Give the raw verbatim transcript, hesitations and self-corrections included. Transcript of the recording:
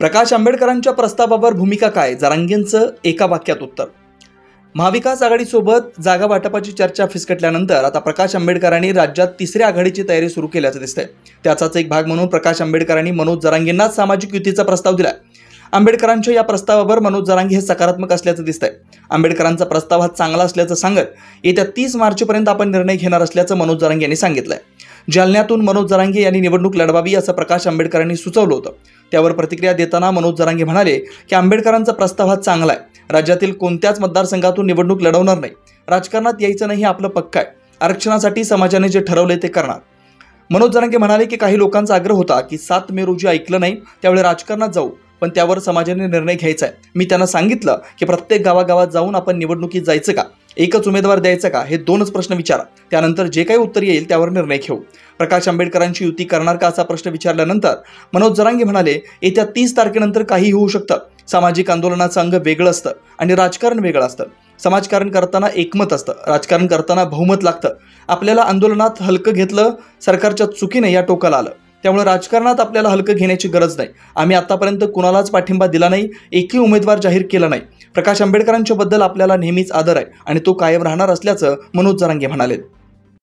प्रकाश आंबेडकरांच्या प्रस्तावावर भूमिका काय? जरांगेंचं एका वाक्यात उत्तर. महाविकास आघाडीसोबत जागा वाटपाची चर्चा फिसकटल्यानंतर आता प्रकाश आंबेडकरांनी राज्यात तिसऱ्या आघाडीची तयारी सुरू केल्याचं दिसतंय. त्याचाच एक भाग म्हणून प्रकाश आंबेडकरांनी मनोज जरांगेंनाच सामाजिक युतीचा प्रस्ताव दिलाय. आंबेडकरांच्या या प्रस्तावावर मनोज जरांगे हे सकारात्मक असल्याचं दिसतंय. आंबेडकरांचा प्रस्ताव हा चांगला असल्याचं सांगत येत्या तीस मार्चपर्यंत आपण निर्णय घेणार असल्याचं मनोज जरांगे यांनी सांगितलंय. जालन्यातून मनोज जरांगे यांनी निवडणूक लढवावी असं प्रकाश आंबेडकरांनी सुचवलं होतं. त्यावर प्रतिक्रिया देताना मनोज जरांगे म्हणाले की आंबेडकरांचा प्रस्ताव हा चांगला आहे. राज्यातील कोणत्याच मतदारसंघातून निवडणूक लढवणार नाही. राजकारणात यायचं नाही हे आपलं पक्क आहे. आरक्षणासाठी समाजाने जे ठरवले ते करणार. मनोज जरांगे म्हणाले की काही लोकांचा आग्रह होता की सात मे रोजी ऐकलं नाही त्यावेळी राजकारणात जाऊ, पण त्यावर समाजाने निर्णय घ्यायचा आहे. मी त्यांना सांगितलं की प्रत्येक गावागावात जाऊन आपण निवडणुकीत जायचं का, एकच उमेदवार द्यायचा का, हे दोनच प्रश्न विचारा. त्यानंतर जे काही उत्तर येईल त्यावर निर्णय घेऊ. प्रकाश आंबेडकरांची युती करणार का असा प्रश्न विचारल्यानंतर मनोज जरांगे म्हणाले येत्या तीस तारखेनंतर काही होऊ शकतं. सामाजिक आंदोलनाचं अंग वेगळं असतं आणि राजकारण वेगळं असतं. समाजकारण करताना एकमत असतं, राजकारण करताना बहुमत लागतं. आपल्याला आंदोलनात हलकं घेतलं, सरकारच्या चुकीने या टोकाला आलं. त्यामुळे राजकारणात आपल्याला हलकं घेण्याची गरज नाही. आम्ही आतापर्यंत कुणालाच पाठिंबा दिला नाही, एकही उमेदवार जाहीर केला नाही. प्रकाश आंबेडकरांच्या बद्दल आपल्याला नेहमीच आदर आहे आणि तो कायम राहणार असल्याचं मनोज जरांगे म्हणाले.